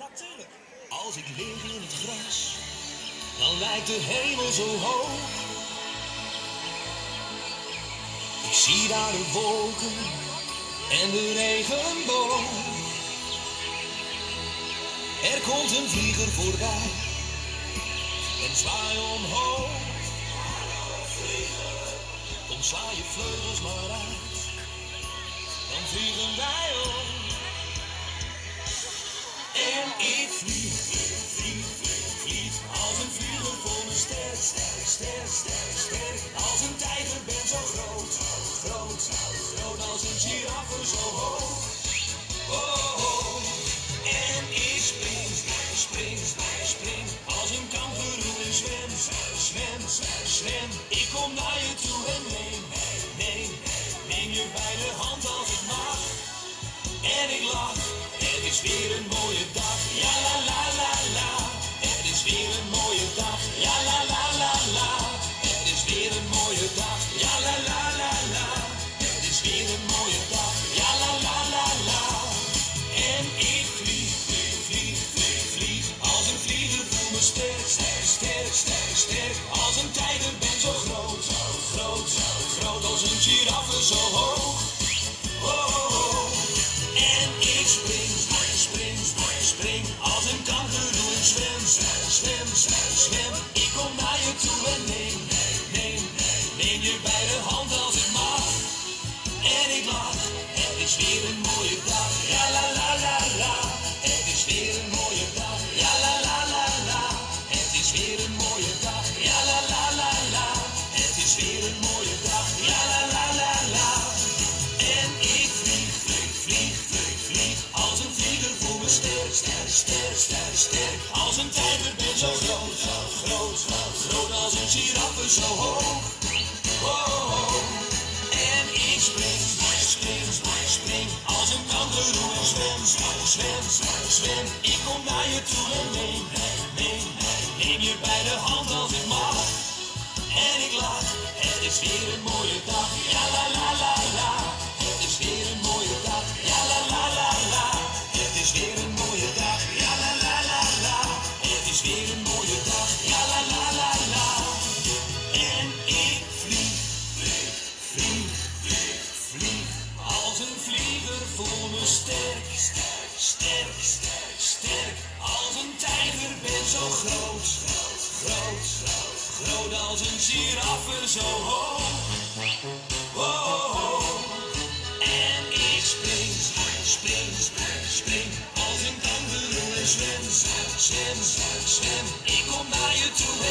tuurlijk. Als ik lig in het gras, dan lijkt de hemel zo hoog. Ik zie daar de wolken en de regenboog. Er komt een vlieger voorbij en zwaai omhoog. Kom, sla je vleugels maar uit, dan vliegen wij op. En ik vlieg, vlieg, vlieg, vlieg, als een vlieger vol mijn sterk, sterk, sterk, sterk, sterk. Als een tijger ben zo groot, groot, groot als een giraffe zo hoog. Oh, oh. En ik spring, spring, spring, als een kangoeroe en zwem, zwem, zwem. Ik kom naar je toe en neem je bij de hand als ik mag. En ik lach, het is weer een mooie dag, ja la la la la. Het is weer een mooie dag, ja la la la la. Het is weer een mooie dag, ja la la la la. Het is weer een mooie dag, ja la la la la. En ik vlieg, vlieg, vlieg, vlieg, vlieg, als een vlieger voel me sterk, sterk, sterk, sterk, sterk. Als een tijger ben zo groot, groot, groot als een giraffe zo hoog. Oh, en ik spring, spring, spring, spring, als een kangoeroe en zwem, zwem, zwem, zwem. Ik kom naar je toe en neem je bij de hand als ik mag. En ik lach, het is weer een mooie dag, ja la la la la. Het is weer een mooie dag, ja la la la la. Het is weer een mooie dag, ja la la la la. Het is weer een mooie dag, ja la la la la. En ik vlieg, vlieg, vlieg, vlieg, vlieg, als een vlieger voel me sterk, sterk, sterk, sterk, sterk. Als een tijger ben zo groot, groot, groot als een giraffe zo hoog. Oh, oh. En ik spring, spring, spring, spring, als een kangoeroe en zwem, zwem, zwem, zwem. Ik kom naar je toe en neem je bij de hand als ik mag. En ik lach, het is weer een mooie dag, ja la la la la. Het is weer een mooie dag, ja la la la la. Het is weer een mooie dag, ja la la la la. Het is weer een mooie dag, ja la la la la. En ik vlieg, vlieg, vlieg, vlieg, vlieg, als een vlieger voel me sterk, sterk, sterk, sterk, sterk. Als een tijger ben zo groot, groot, groot, groot, groot als een giraffe zo hoog. Oh, oh. En ik spring, spring, spring, spring, als een kangoeroe en zwem, zwem, zwem, zwem. Ik kom naar je toe